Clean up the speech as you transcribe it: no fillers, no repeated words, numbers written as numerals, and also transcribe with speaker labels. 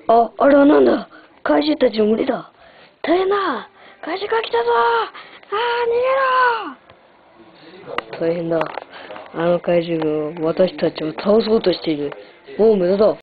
Speaker 1: あ、あれはなんだ。怪獣たちの群れだ。大変だ。怪獣が来たぞ。逃げろ。大変だ。あの怪獣が私たちを倒そうとしている。もう無駄だ。